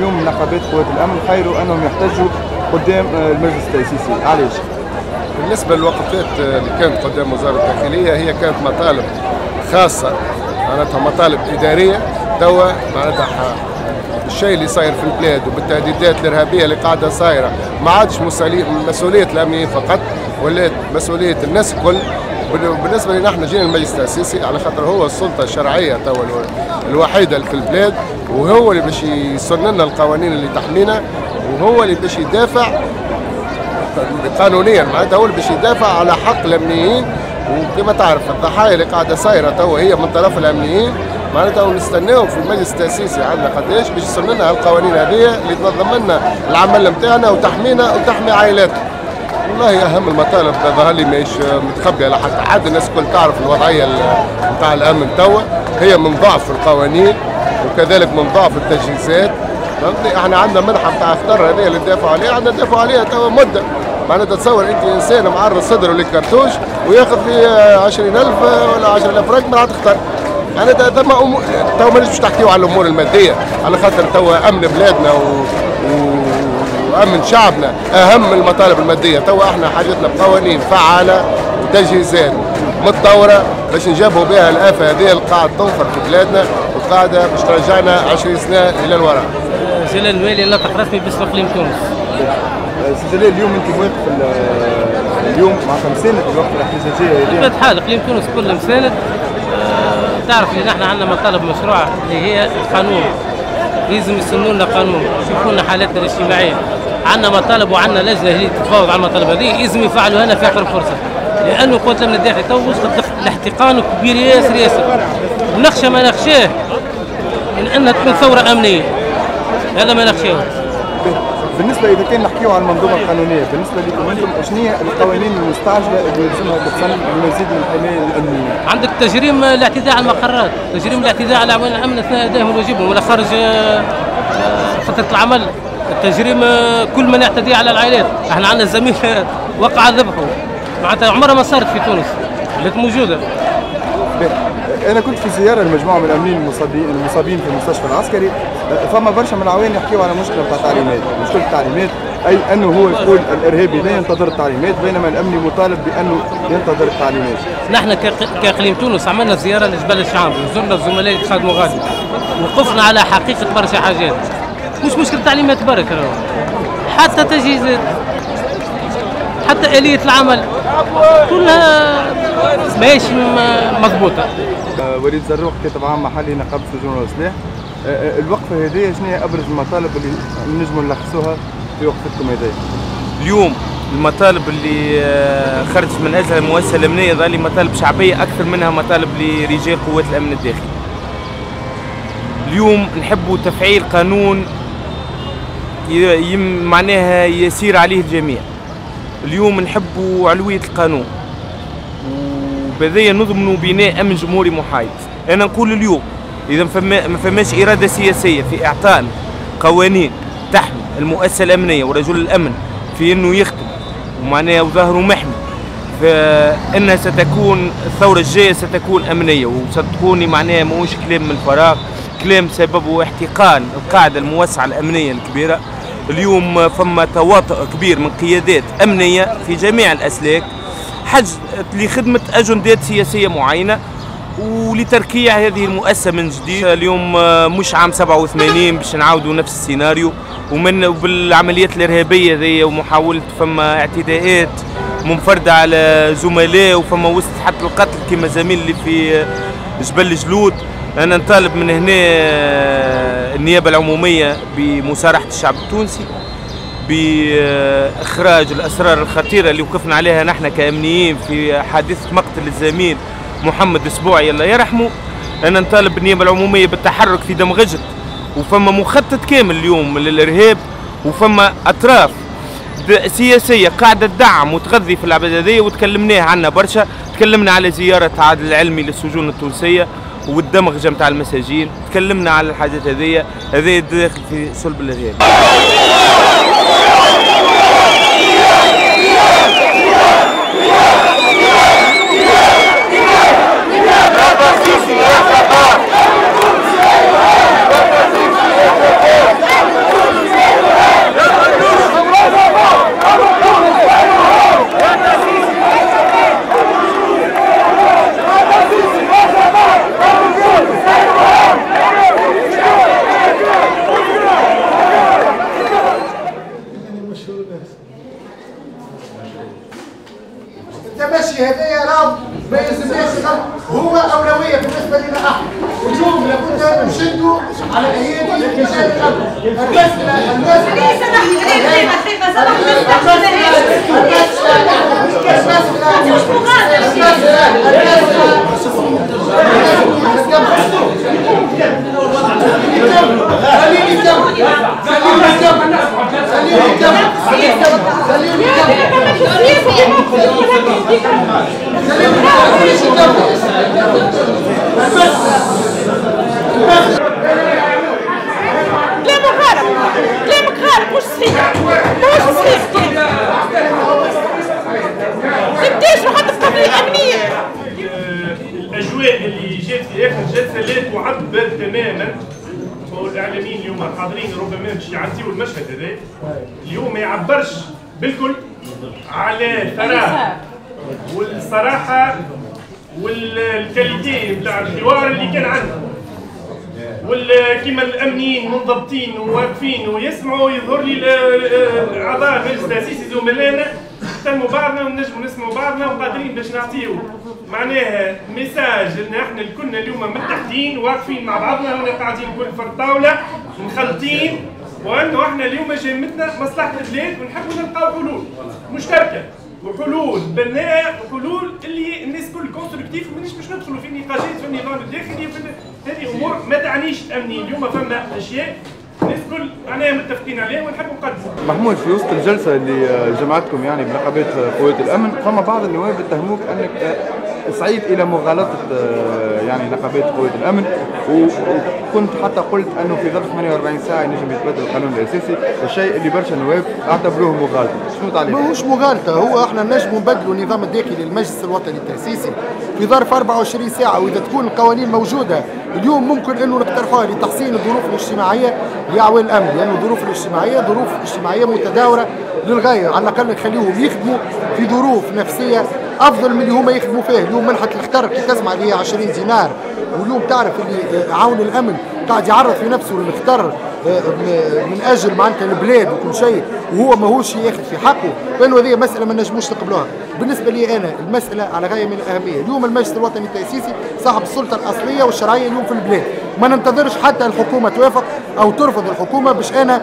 اليوم من نقابات قوات الامن خيروا انهم يحتجوا قدام المجلس التاسيسي، علاش؟ بالنسبه للوقفات اللي كانت قدام وزاره الداخليه هي كانت مطالب خاصه، معناتها مطالب اداريه. توا معناتها الشيء اللي صاير في البلاد وبالتهديدات الارهابيه اللي قاعده صايره ما عادش مسؤوليه الامنيين فقط، ولات مسؤوليه الناس الكل. بالنسبه لنا احنا جينا المجلس التاسيسي على خاطر هو السلطه الشرعيه توا الوحيده اللي في البلاد، وهو اللي باش يسن لنا القوانين اللي تحمينا، وهو اللي باش يدافع قانونيا، معناتها هو اللي باش يدافع على حق الامنيين. وكما تعرف الضحايا اللي قاعده صايره توا هي من طرف الامنيين، معناتها ونستناو في المجلس التاسيسي عندنا قداش باش يسن لنا القوانين هذه اللي تنظم لنا العمل نتاعنا وتحمينا وتحمي عائلاتنا. والله اهم المطالب ظهر لي ماهيش متخبيه على حتى حد، الناس الكل تعرف الوضعيه نتاع الامن توا هي من ضعف القوانين وكذلك من ضعف التجهيزات. فهمتني؟ احنا عندنا منحه نتاع اختار هذه اللي ندافعوا عليها، عندنا ندافعوا عليها توا مده. معناتها تصور انت انسان معرض صدره للكرتوش وياخذ فيه 20,000 ولا 10,000 فرنك ما تختار. معناتها توا مانيش باش تحكيو على الامور الماديه، على خاطر توا امن بلادنا وامن شعبنا اهم المطالب الماديه. توا احنا حاجتنا بقوانين فعاله وتجهيزات متطوره باش نجابهوا بها الافه هذه اللي قاعد تنخر في بلادنا وقاعده باش ترجعنا 20 سنه الى الوراء. جلال الوالي ناطق رسمي باسم اقليم تونس. سي جلال، اليوم انت واقف اليوم مع مساند الوقت الاحتجاجيه بطبيعه الحال اقليم تونس كل مساند. تعرف ان احنا عندنا مطالب مشروعه اللي هي القانون، لازم يسنوا لنا قانون، يشوفوا لنا حالاتنا الاجتماعيه. عندنا مطالب وعندنا لجنه اللي تتفاوض على المطالب هذه، لازم يفعلوا هنا في اخر فرصه، لانه قوات الامن الداخلي تو وصلت الاحتقان كبير ياسر ياسر، ونخشى ما نخشاه من انها تكون ثوره امنيه، هذا ما نخشاه. بالنسبه اذا كان نحكيو على المنظومه القانونيه، بالنسبه لكم انتم شنو هي القوانين المستعجله اللي لازمها تتصنف لمزيد من الحمايه الامنيه؟ عندك تجريم الاعتداء على المقرات، تجريم الاعتداء على عوامل الامن اثناء ادائهم واجبهم ولا خارج فتره العمل، تجريم كل من يعتدي على العائلات. احنا عندنا زميل وقع ذبحه، معناتها عمرها ما صارت في تونس، اللي موجوده. انا كنت في زياره لمجموعه من الامنيين المصابين في المستشفى العسكري، فما برشا من العوان يحكيوا على مشكله تاع تعليمات، مشكله التعليمات، اي انه هو يقول الارهابي لا ينتظر التعليمات بينما الامني مطالب بانه ينتظر التعليمات. نحن كاقليم تونس عملنا زياره لجبال الشعب وزرنا الزملاء اللي خدموا غادي، وقفنا على حقيقه برشا حاجات، مش مشكله تعليمات برك، حتى تجهيزات، حتى آلية العمل كلها ماهيش مضبوطة. وليد زروق كاتب عام محلي نقابة سجون والسلاح، الوقفة هذه شنو هي أبرز المطالب اللي نجموا نلخصوها في وقفتكم هذه؟ اليوم المطالب اللي خرجت من أجلها المؤسسة الأمنية ظل مطالب شعبية أكثر منها مطالب لرجال قوات الأمن الداخلي. اليوم نحبوا تفعيل قانون معناها يسير عليه الجميع. اليوم نحبوا علوية القانون وبذية نضمنوا بناء أمن جمهوري محايد. أنا نقول اليوم إذا ما فماش إرادة سياسية في إعطاء قوانين تحمي المؤسسة الأمنية ورجل الأمن في أنه يخدم ومعناها وظهره محمي، فإنها ستكون الثورة الجاية ستكون أمنية وستكون معناها ماهوش كلام من الفراغ، كلام سببه احتقان القاعدة الموسعة الأمنية الكبيرة. اليوم فما تواطؤ كبير من قيادات أمنية في جميع الأسلاك حجز لخدمة أجندات سياسية معينة ولتركيع هذه المؤسسة من جديد. اليوم مش عام 87 باش نعاودوا نفس السيناريو، ومن بالعمليات الإرهابية ذي ومحاولة فما اعتداءات منفردة على زملاء وفما وصلت حتى القتل كما زميل اللي في جبل الجلود. أنا نطالب من هنا النيابة العمومية بمسارحة الشعب التونسي، بإخراج الأسرار الخطيرة اللي وقفنا عليها نحن كأمنيين في حادثة مقتل الزميل محمد اسبوعي الله يرحمه. أنا نطالب النيابة العمومية بالتحرك في دمغجة، وفما مخطط كامل اليوم للإرهاب، وفما أطراف سياسية قاعدة تدعم وتغذي في العبادية وتكلمناه عنها برشا. تكلمنا على زيارة عادل العلمي للسجون التونسية والدمغجة متاع المساجين، تكلمنا على الحاجات هذه داخل في صلب الإرهاب. على ايدي المسألة كلامك غالب مش صحيح مش صحيح تبداش حتى في قضية أمنية. الأجواء اللي جات في آخر جلسة لا تعبر تماما. والإعلاميين اليوم حاضرين ربما باش يعديوا المشهد هذا اليوم ما يعبرش بالكل على الفراغ والصراحة والكاليتي نتاع الحوار اللي كان عندنا. كيما الامنيين منضبطين وواقفين ويسمعوا يظهر لي اعضاء مجلس التاسيسي زملائنا نحترموا بعضنا ونجموا نسمعوا بعضنا وقادرين باش نعطيو معناها ميساج ان احنا الكلنا اليوم مرتاحين واقفين مع بعضنا وانا قاعدين كل فرد طاوله مخلطين وانه احنا اليوم جامتنا مصلحه البلاد ونحبوا نلقاو حلول مشتركه وحلول بناء وحلول اللي الناس كل كونستركتيف مانيش باش ندخلوا في نقاشات في النظام الداخلي هذه امور ما تعنيش الامني. اليوم فما اشياء الناس كل معناها متفقين عليها ونحبوا نقدموا. محمود، في وسط الجلسه اللي جمعتكم يعني بنقابات قوات الامن فما بعض النواب اتهموك انك سعيد الى مغالطه يعني نقابات قوات الامن وكنت حتى قلت انه في ظرف 48 ساعه ينجم يتبدل القانون الاساسي، الشيء اللي برشا نواب اعتبروه مغالطه. شنو تعليق؟ ماهوش مغالطه، هو احنا نجموا نبدلوا النظام الداخلي للمجلس الوطني التاسيسي في ظرف 24 ساعه، واذا تكون القوانين موجوده اليوم ممكن انه نقترحوها لتحسين الظروف الاجتماعيه لاعوان الامن، لانه الظروف الاجتماعيه ظروف اجتماعيه متداوره للغايه، على الاقل نخليهم يخدموا في ظروف نفسيه افضل من اللي هما يخدموا فيه. اليوم منحه الخطر كي تسمع اللي هي 20 دينار، واليوم تعرف اللي عون الامن قاعد يعرض في نفسه للخطر من اجل معناتها البلاد وكل شيء، وهو ماهوش ياخذ في حقه، فانه هذه مساله ما نجموش نقبلوها. بالنسبه لي انا المساله على غايه من الاهميه، اليوم المجلس الوطني التاسيسي صاحب السلطه الاصليه والشرعيه اليوم في البلاد، ما ننتظرش حتى الحكومه توافق او ترفض الحكومه باش انا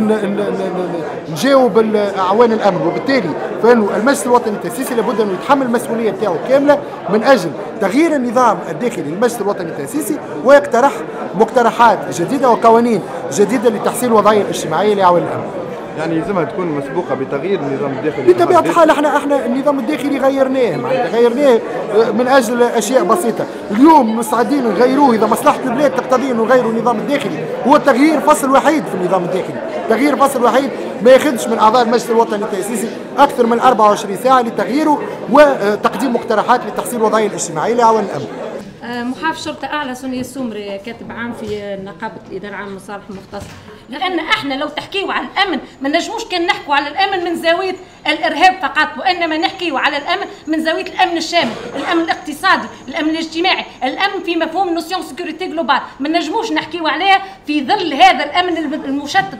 نجاوب اعوان الامن، وبالتالي فانه المجلس الوطني التاسيسي لابد انه يتحمل المسؤوليه بتاعه كامله من اجل تغيير النظام الداخلي للمجلس الوطني التاسيسي، ويقترح مقترحات جديده وقوانين جديده لتحسين الوضعيه الاجتماعيه لاعوان الامن. يعني يلزمها تكون مسبوقه بتغيير النظام الداخلي. بطبيعه الحال احنا النظام الداخلي غيرناه، معناتها غيرناه من اجل اشياء بسيطه، اليوم مستعدين نغيروه اذا مصلحه البلاد تقتضي انه نغيروا النظام الداخلي، هو تغيير فصل وحيد في النظام الداخلي، تغيير فصل وحيد ما ياخذش من اعضاء المجلس الوطني التاسيسي اكثر من 24 ساعه لتغييره وتقديم مقترحات لتحسين الوضعيه الاجتماعيه لاعوان الامن. محافظ شرطة أعلى سونيا السومري، كاتب عام في نقابة الإدارة العامة للمصالح المختصة. لأن احنا لو تحكيوا على الأمن ما نجموش كان نحكوا على الأمن من زاوية الإرهاب فقط، وإنما نحكيوا على الأمن من زاوية الأمن الشامل، الأمن الاقتصادي، الأمن الاجتماعي، الأمن في مفهوم نوسيون سيكوريتي جلوبال، ما نجموش نحكيوا عليها في ظل هذا الأمن المشتت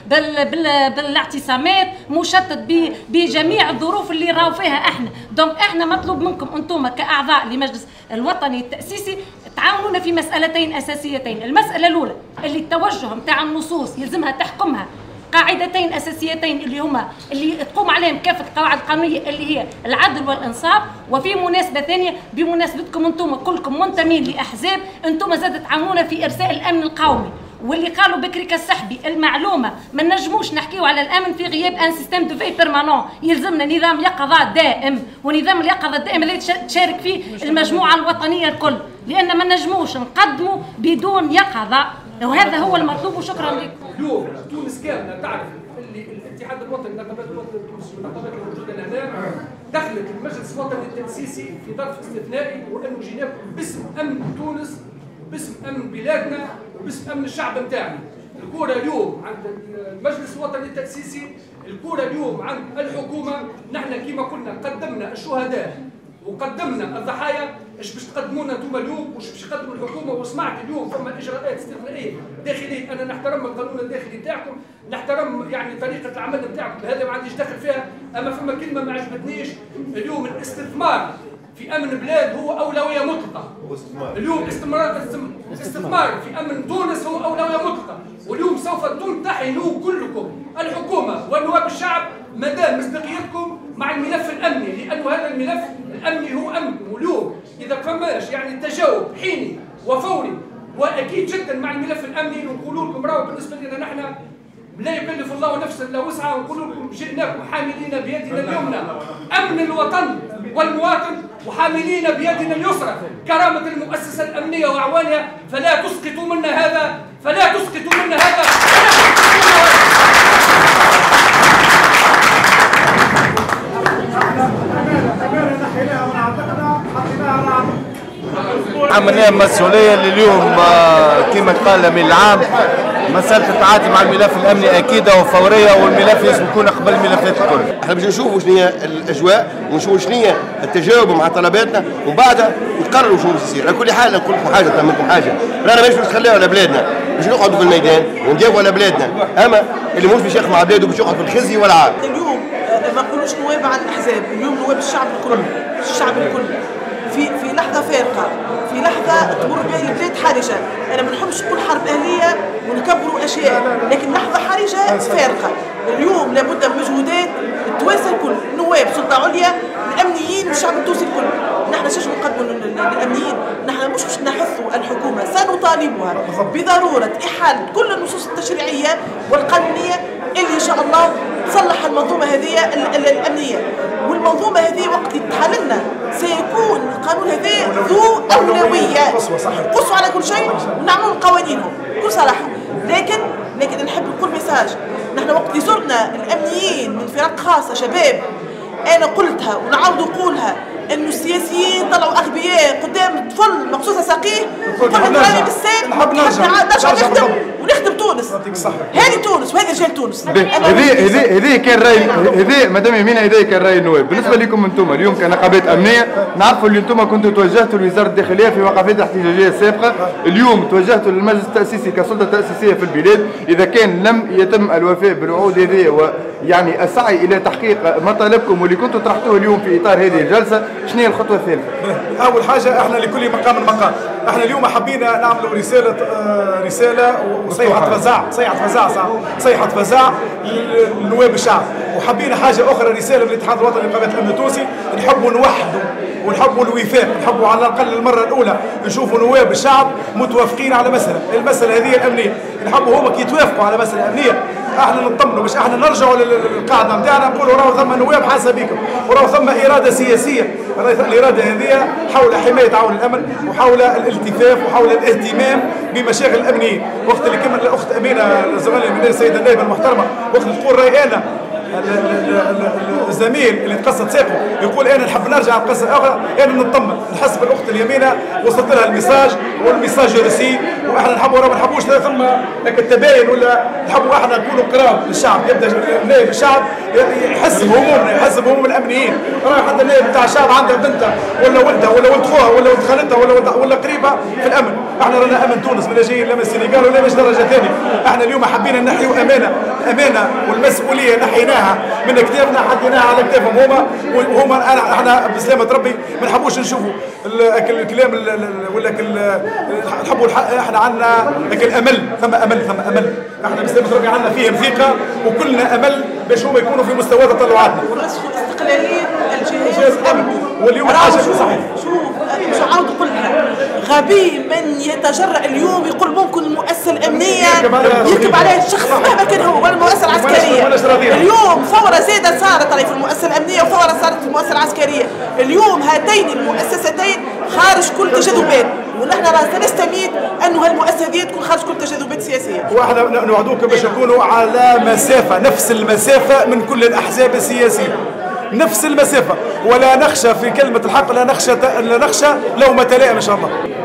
بالاعتصامات، مشتت بجميع الظروف اللي راهو فيها احنا. دونك احنا مطلوب منكم انتم كأعضاء لمجلس الوطني التأسيسي تعاونونا في مسألتين أساسيتين. المسألة الأولى اللي التوجه نتاع النصوص يلزمها تحكمها قاعدتين أساسيتين اللي تقوم عليهم كافة القواعد القانونية اللي هي العدل والإنصاف. وفي مناسبة ثانية بمناسبتكم أنتم كلكم منتمين لأحزاب، أنتم زاد تعاونونا في إرساء الأمن القومي، واللي قالوا بكري كالسحبي المعلومه ما نجموش نحكيو على الامن في غياب ان سيستيم دو في بيرمانون، يلزمنا نظام يقظه دائم، ونظام اليقظه الدائم الذي تشارك فيه المجموعه الوطنيه الكل، لان ما نجموش نقدموا بدون يقظه، وهذا هو المطلوب. وشكرا لكم. اليوم تونس كامله تعرف اللي الاتحاد الوطني النقابات الوطنيه التونسيه والنقابات الموجوده هنا دخلت المجلس الوطني التاسيسي في ظرف استثنائي، وانه جيناكم باسم امن تونس، باسم امن بلادنا، وباسم امن الشعب نتاعنا. الكره اليوم عند المجلس الوطني التاسيسي، الكره اليوم عند الحكومه. نحن كما قلنا قدمنا الشهداء وقدمنا الضحايا، ايش باش تقدمونا انتم اليوم واش باش تقدموا الحكومه؟ وسمعت اليوم فما اجراءات استثنائيه داخليه، انا نحترم القانون الداخلي نتاعكم، نحترم يعني طريقه العمل نتاعكم، هذا ما عنديش دخل فيها، اما فما كلمه ما عجبتنيش اليوم، الاستثمار في امن بلاد هو اولويه مطلقه. اليوم استثمار في امن تونس هو اولويه مطلقه، واليوم سوف تمتحنوا كلكم الحكومه ونواب الشعب مدى مصداقيتكم مع الملف الامني، لانه هذا الملف الامني هو امنكم. واليوم اذا فماش يعني تجاوب حيني وفوري واكيد جدا مع الملف الامني، نقول لكم راهو بالنسبه لنا نحن لا يكلف الله نفسا الا وسعها، ونقول لكم جئناكم حاملين بيدنا اليمنى امن الوطن والمواطن، وحاملين بيدنا اليسرى كرامه المؤسسه الامنيه واعوانها، فلا تسقطوا منا هذا، فلا تسقطوا منا هذا. عملية مسؤولية اليوم كما قال الأمين العام، مسألة التعاطي مع الملف الأمني أكيدة وفورية، والملف لازم يكون قبل الملفات الكل. احنا باش نشوفوا شنو هي الأجواء ونشوفوا شنو هي التجاوب مع طلباتنا، وبعدها نقرروا شنو باش يصير. على كل حال نقول لكم حاجة منكم حاجة، رانا مش باش نخليها على بلادنا، باش نقعدوا في الميدان وندافعوا على بلادنا، أما اللي مش باش ياخذ مع بلاده باش يقعد في الخزي والعار. اليوم ما نقولوش نواب عن الأحزاب، اليوم نواب الشعب الكل، الشعب الكل. في لحظة فارقة، في لحظة تمر بها البلاد حرجة، أنا ما نحبش نقول حرب أهلية ونكبروا أشياء، لكن لحظة حرجة فارقة. اليوم لابد من مجهودات تواسى الكل، النواب، سلطة عليا، الأمنيين والشعب التونسي الكل. نحن شنو نقدموا للأمنيين؟ نحن مش نحثوا الحكومة، سنطالبها بضرورة إحالة كل النصوص التشريعية والقانونية اللي إن شاء الله تصلح المنظومة هذه الأمنية. والمنظومة هذه وقت يتحل لنا سيكون القانون هذا ذو أولوية، قصوا على كل شيء ونعملوا قوانينهم بكل صراحة. لكن نحب نقول ميساج، نحن وقت زرنا الأمنيين من فرق خاصة شباب، أنا قلتها ونعاود نقولها إنه السياسيين طلعوا أغبياء قدام طفل مقصوصة ساقيه، قلنا تراني بالسيف نحب نرجع ونخدم تونس. هذه تونس وهذه رجال تونس. هذه كان راي، هذه مدام يمينة، هذا كان راي النواب. بالنسبه لكم انتم اليوم كنقابات امنيه، نعرفوا اللي انتم كنتوا توجهتوا لوزاره الداخليه في وقفات احتجاجيه سابقه، اليوم توجهتوا للمجلس التاسيسي كسلطه تاسيسيه في البلاد، اذا كان لم يتم الوفاء بالوعود هذه ويعني السعي الى تحقيق مطالبكم واللي كنتوا طرحتوه اليوم في اطار هذه الجلسه، شنو هي الخطوه الثالثه؟ اول حاجه احنا لكل مقام مقام، احنا اليوم حبينا نعملوا رساله صيحه فزاع لنواب الشعب، وحبينا حاجه اخرى، رساله من الاتحاد الوطني لنقابات الامن التونسي، نحبوا نوحدوا ونحبوا الوفاق، نحبوا على الاقل المره الاولى نشوفوا نواب الشعب متوافقين على المساله هذه الامنيه، نحبوا هما كي يتوافقوا على مساله امنيه احنا نطمنوا، باش احنا نرجعوا للقاعده نتاعنا نقولوا راهو ثم نواب حاسه بكم، وراهو ثم اراده سياسيه، الاراده هذه حول حمايه عون الامن وحول الالتفاف وحول الاهتمام بمشاغل الامنيين. وقت اللي كما الاخت امينه زميلي من السيده النائبه المحترمه وقت تقول راي انا الزميل اللي تقصد ساقه يقول انا نحب نرجع لقصه اخرى، انا نطمن، نحس بالاخت اليمينه وصلت لها الميساج والميساج رسي، واحنا نحبوا ما نحبوش ثم التباين، ولا نحبوا احنا نكونوا قراب للشعب، يبدا نائب الشعب يحس بهمومنا، يحس بهموم الامنيين، راه حتى النائب بتاع الشعب عنده بنته ولا ولدها ولا ولد خوها ولا ولد خالتها ولا قريبه في الامن، احنا رانا امن تونس لا جايين لا من السنغال ولا مش درجه ثانيه، احنا اليوم حبينا نحيوا امانه والمسؤوليه نحيناها من كتافنا حطيناها على كتافهم وهما احنا بسلامه ربي ما نحبوش نشوفوا الكلام ولا نحبوا احنا عندنا الامل، ثم امل احنا بسلامه ربي عندنا فيهم ثقه وكلنا امل باش هما يكونوا في مستوى تطلعاتنا. ورسخوا استقلاليه الجهاز الامني واليوم حاجه صحيح. شوف مش عاود نقولها، غبي من يتجرأ اليوم يقول ممكن المؤسسه الامنيه يركب عليه الشخص مهما كان هو ولا المؤسسه العسكريه. اليوم ثوره زاده صارت في المؤسسه الامنيه وثوره صارت في المؤسسه العسكريه، اليوم هاتين المؤسستين خارج كل تجاذبات، ونحن سنستميت انه هالمؤسسه هذه تكون خارج كل تجاذبات سياسيه. واحنا نوعدوكم باش نكونوا على مسافه، نفس المسافه من كل الاحزاب السياسيه، نفس المسافه، ولا نخشى في كلمه الحق، لا نخشى لومه لائم ان شاء الله.